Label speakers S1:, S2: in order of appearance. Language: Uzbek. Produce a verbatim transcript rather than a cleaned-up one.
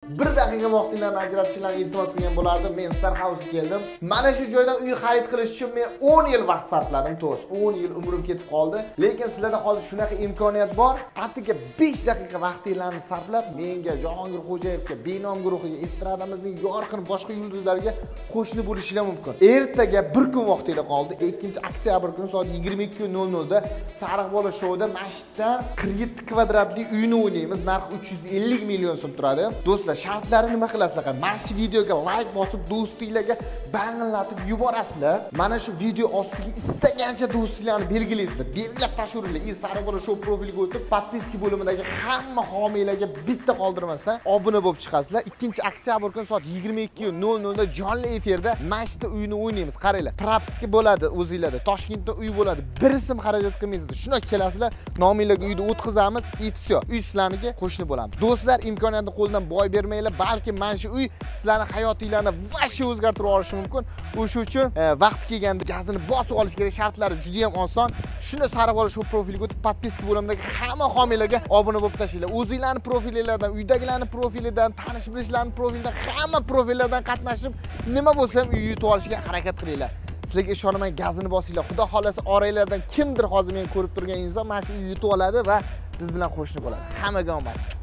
S1: bir daqiqa vaqtinglarni ajratishlarini iltimos qilgan bo'lardim. Men Star House ga keldim. Mana shu joydan uy xarid qilish uchun men o'n yil vaqt sarfladim, to'g'risi. o'n yil umrim ketib qoldi. Lekin sizlarda hozir shunaqa imkoniyat bor. Attiga besh daqiqa vaqtinglarni sarflab, menga, Jahongir Xo'jayevga, Benom guruhiga, estradamizning yorqin boshqa yulduzlariga qo'shni bo'lishinglar mumkin. Ertaga bir kun vaqtinglar qoldi. ikkinchi oktyabr kuni soat yigirma ikki nol nol da Sariq bola shouda mashitdan qirq yetti kvadratli uyni o'ynaymiz. Narxi uch yuz ellik million so'm turadi. Do'stlar, shartlari nima qilasizlar? Mana shu videoga like bosib, do'stinglarga banglatib yuborasizlar. Mana shu video ostiga istagancha do'stinglarni belgilaysizlar. Belgilab tashlaringlar. I Sariq bola show profiliga o'tib, podpiska bo'limidagi hamma homiylarga bitta qoldirmasdan obuna bo'lib chiqasizlar. ikkinchi oktyabr kuni soat yigirma ikki nol nol da jonli efirda mashita uyini o'ynaymiz. Qaranglar, propiska bo'ladi o'zingizlarda. Toshkentda uy bo'ladi. Bir sim xarajat qilmaysizlar. Shuna kelasizlar, nominglarga uyni o'tkazamiz, и все. Uy sizlarniki qo'shni bo'lamiz. Do'stlar, imkoniyatni qo'ldan boy bermanglar. Balki mana shu uy sizlarning hayotinglarni vashcha o'zgartirib olishi mumkin. O'sha uchun vaqt kelganda gazini bosib olish kerak. Shartlari juda ham oson. Shuni Sariq bola show profiliga o'tib, podpiska bo'limidagi hamma homiylarga obuna bo'lib tashlanglar. O'zingizlarning profillardan, uydagilarning profilidan, tanish bilishlarning profilidan, hamma profillardan qatnashib, nima bo'lsa ham uy yutib olishga harakat qilinglar. Sizlarga ishonaman, gazini bosinglar. Xudo xolasa oranglardan kimdir hozir meni ko'rib turgan inson mana shu uyni yutib oladi va biz bilan qo'shni bo'ladi. Hammaga omad.